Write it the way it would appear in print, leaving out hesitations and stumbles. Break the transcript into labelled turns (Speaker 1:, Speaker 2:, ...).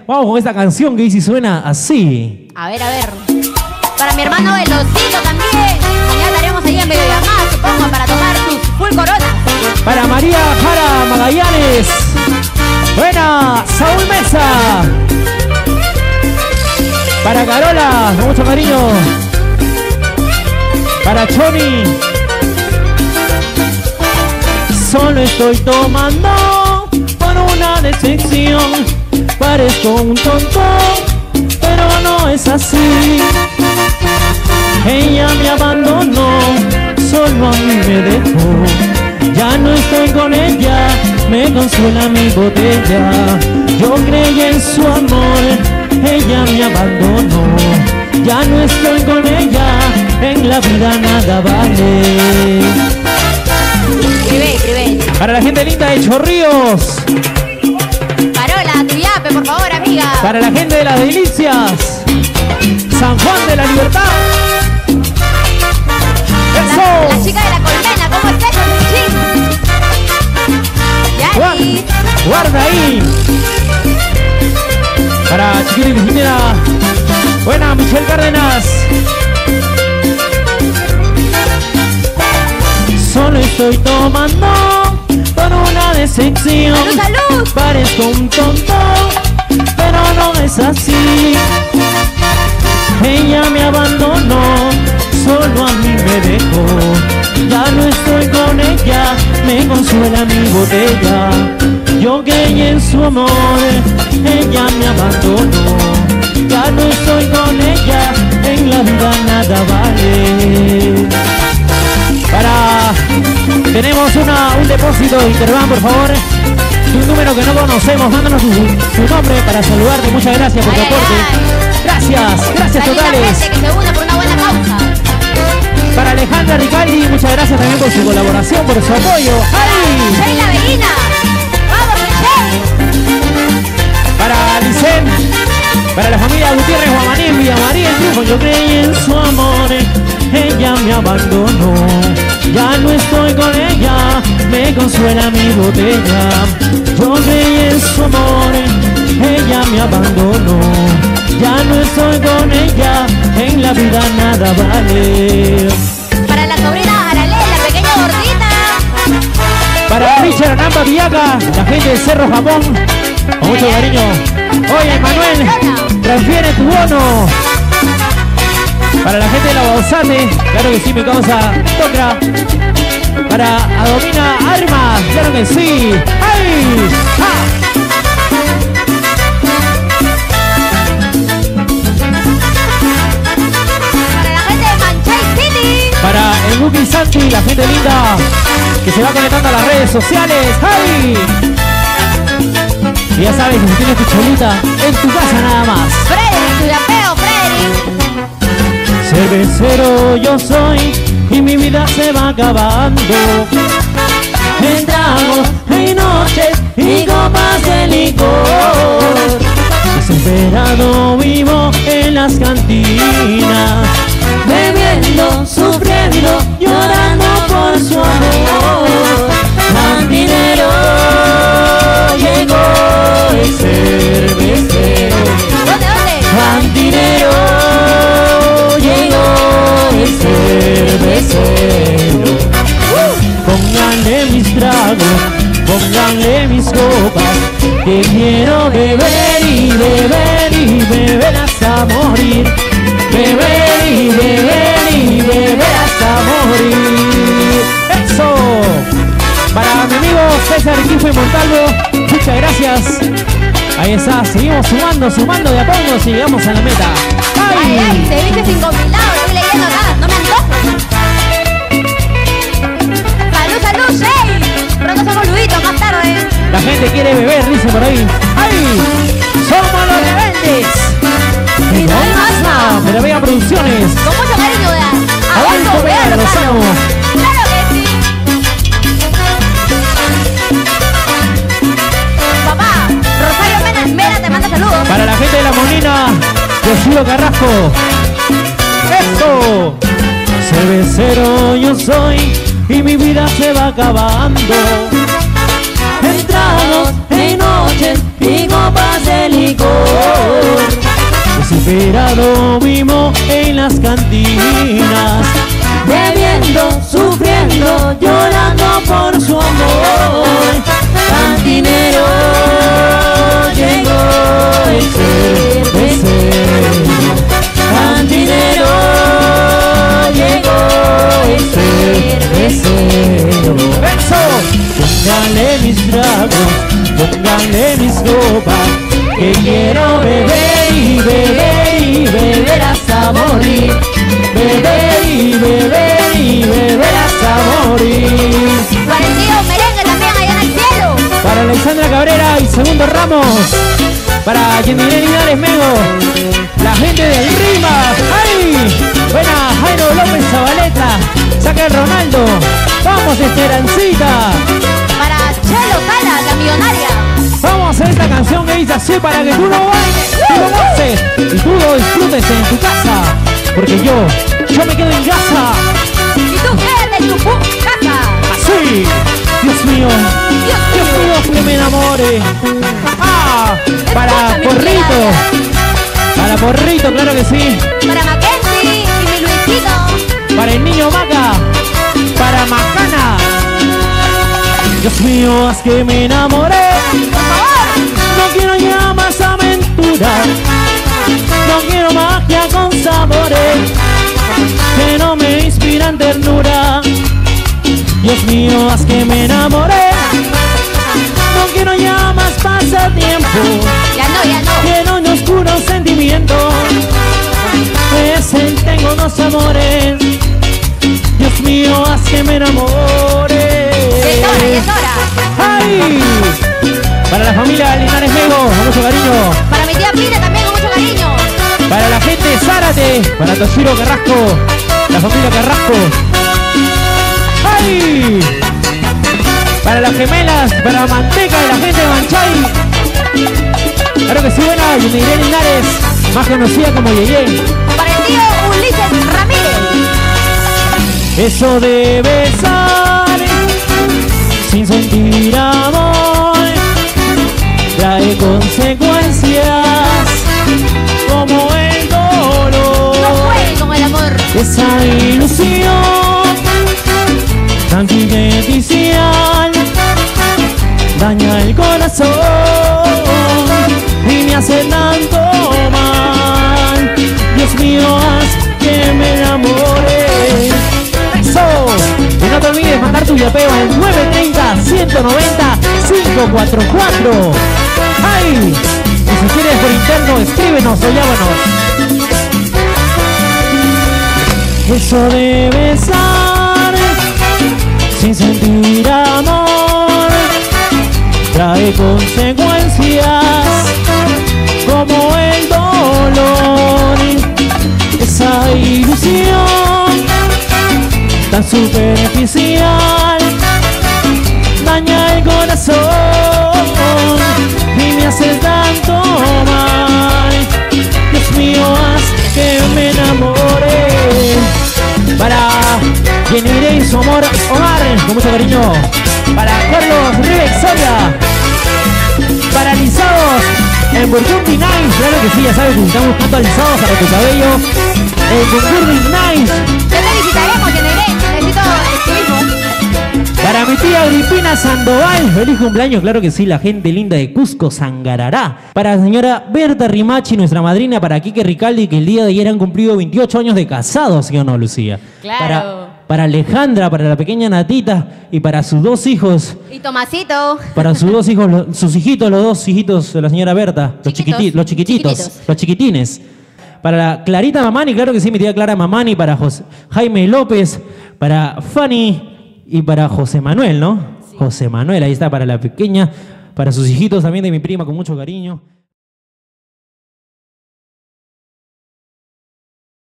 Speaker 1: Vamos con esta canción que dice suena así.
Speaker 2: A ver. Para mi hermano Velocito también. Mañana estaremos ahí en videollamada, supongo, para tomar sus full corona.
Speaker 1: Para María Jara Magallanes. Buena, Saúl Mesa. Para Carola, con mucho cariño. Para Choni. Solo estoy tomando por una decepción. Parezco un tonto, pero no es así. Ella me abandonó, solo a mí me dejó. Ya no estoy con ella, me consuela mi botella. Yo creí en su amor, ella me abandonó. Ya no estoy con ella, en la vida nada vale.
Speaker 2: Escribe.
Speaker 1: Para la gente linda de Chorrillos.
Speaker 2: Carola, tu yape, por favor, amiga.
Speaker 1: Para la gente de las Delicias. San Juan de la Libertad. ¡Eso!
Speaker 2: La chica de la colmena, ¿cómo es eso, Yari?
Speaker 1: Guarda ahí. Para Chiquita y Cristina. Buena, Michelle Cárdenas. Solo estoy tomando por una decepción.
Speaker 2: ¡Salud, salud!
Speaker 1: Parezco un tonto, pero no es así. Ella me abandonó, solo a mí me dejó. Ya no estoy con ella, me consuela mi botella. Yo creí en su amor, ella me abandonó. Ya no estoy con ella, en la vida nada vale. Tenemos un depósito de Interbank, por favor. Un número que no conocemos, mándanos su nombre para saludarte. Muchas gracias por tu aporte. Gracias totales.
Speaker 2: Gente que se une por una buena causa.
Speaker 1: Para Alejandra Ricaldi, muchas gracias también por su colaboración, por su apoyo. ¡Ay!
Speaker 2: Sheila Bellina. Vamos, Michelle.
Speaker 1: Para Alicen, para la familia Gutiérrez Guamaní, Villa María, el triunfo. Yo creí en su amor, ella me abandonó. Ya no estoy con ella, me consuela mi botella. Yo creí en su amor, ella me abandonó. Ya no estoy con ella, en la vida nada vale.
Speaker 2: Para la sobrina Aralé, la pequeña gordita.
Speaker 1: Para Richard Anamba Villaga, la gente de Cerro Jamón, con mucho cariño. Oye, Manuel, transfiere tu bono. Para la gente de la Bausate, claro que sí, mi causa toca. Para Adomina Armas, claro que sí. ¡Ay! ¡Ja!
Speaker 2: Para la gente de Manchay City.
Speaker 1: Para el Buki Santi, la gente linda que se va conectando a las redes sociales. ¡Ay! Y ya sabes que si tienes tu cholita en tu casa nada más.
Speaker 2: Freddy, tu yapeo, Freddy.
Speaker 1: Cervecero yo soy y mi vida se va acabando. En tragos, en noches y copas de licor. Desesperado vivo en las cantinas, bebiendo, sufriendo, llorando por su amor. Cantinero llegó el cervecero.
Speaker 2: ¿Dónde?
Speaker 1: Cantinero llegó el cervecero. Pónganle mis tragos, pónganle mis copas, que quiero beber y beber y beber hasta morir. Beber y beber y beber hasta morir. ¡Eso! Para mi amigo César Quifo y Montalvo, muchas gracias. Ahí está, seguimos sumando de a poco y llegamos a la meta.
Speaker 2: Ay, ay, te viste sin compilado, estoy leyendo acá, no me antojo. Salud, Shey. Pronto somos Luditos, más tarde.
Speaker 1: La gente quiere beber, dice por ahí. ¡Ay! ¡Somos los rebeldes!
Speaker 2: Y no hay más nada.
Speaker 1: De la Vega Producciones.
Speaker 2: Con mucho cariño de
Speaker 1: Adolfo Vega Lozano.
Speaker 2: Claro que sí. Papá, Rosario Mena te manda saludos.
Speaker 1: Para la gente de La Molina, Yoshio Carrasco. ¡Esto! Cervecero yo soy y mi vida se va acabando. En tragos, en noches y copas de licor. desesperado vivo en las cantinas, bebiendo, sufriendo, llorando por su amor. Cantinero, llegó el cervecero. Cantinero, llegó el cervecero. ¡Eso! Pónganle mis tragos, pónganle mis copas, que quiero beber y beber y beber hasta morir. Beber y beber y beber hasta morir.
Speaker 2: Para el tío Merengue también allá en el cielo.
Speaker 1: Para Alexandra Cabrera y Segundo Ramos. Para Yendiré Linares Mego. La gente del Rima. ¡Ay! Buena, Jairo López Zabaleta. Saca el Ronaldo. Vamos, Esperancita.
Speaker 2: Para Chelo Cala, la millonaria.
Speaker 1: Vamos a hacer esta canción que dice así para que tú lo bailes, tú lo goces y tú lo disfrutes en tu casa. Porque yo me quedo en casa.
Speaker 2: Y tú quédate en tu casa.
Speaker 1: Así. Dios mío, Dios mío, que me enamore. Ah, para Porrito. Para Porrito, claro que sí.
Speaker 2: Para Mackenzie y mi Luisito.
Speaker 1: Para el niño Maca. Para Macana. Dios mío, haz que me enamoré.
Speaker 2: Por favor.
Speaker 1: No quiero ya más aventura. No quiero magia con sabores que no me inspiran ternura. Dios mío, haz que me enamoré. No quiero ya más pasatiempo.
Speaker 2: Ya no.
Speaker 1: Quiero un oscuro sentimiento. Tengo dos amores. Dios mío, haz que me enamore.
Speaker 2: Ya es hora.
Speaker 1: ¡Ay! Para la familia Linares Mego, con mucho cariño.
Speaker 2: Para mi tía Pina también con mucho cariño.
Speaker 1: Para la gente de Zárate, para Toshiro Carrasco, la familia Carrasco. ¡Ay! Para las gemelas, para Manteca y la gente de Manchay. Claro que sí, buena, Yendiré Linares, más conocida como Yeye.
Speaker 2: Para el tío Ulises Ramírez.
Speaker 1: Eso de besar sin sentir amor trae consecuencias como el dolor.
Speaker 2: No jueguen con el amor.
Speaker 1: Esa ilusión tan superficial daña el corazón y me hace tanto mal. Dios mío, haz que me enamore. Eso. Y no te olvides mandar tu yapeo al 930-190-544. ¡Ay! Y si quieres por interno, escríbenos o llámanos. Eso de besar sin sentir amor trae consecuencias como el dolor. Esa ilusión tan superficial daña el corazón y me hace tanto mal. Dios mío, haz que me enamore. Para Yendiré y su amor Omar, con mucho cariño. Para Carlos Ribex Soria. Paralizados en Burgundy Nice, claro que sí, ya sabes, estamos buscando alisados para tu cabello. En Burgundy Nice.
Speaker 2: Te felicitaremos, Yendiré. Necesito escribirlo.
Speaker 1: Para mi tía Agripina Sandoval, feliz cumpleaños, claro que sí, la gente linda de Cusco, Sangarará. Para la señora Berta Rimachi, nuestra madrina, para Quique Ricaldi, que el día de ayer han cumplido 28 años de casados, ¿sí o no, Lucía?
Speaker 2: Claro.
Speaker 1: Para Alejandra, para la pequeña Natita y para sus dos hijos.
Speaker 2: Y Tomasito.
Speaker 1: Para sus dos hijos, sus hijitos, los dos hijitos de la señora Berta, los chiquititos, los chiquitines. Para la Clarita Mamani, claro que sí, mi tía Clara Mamani, para Jaime López, para Fanny y para José Manuel, ¿no? Sí. José Manuel, ahí está, para la pequeña, para sus hijitos también de mi prima, con mucho cariño.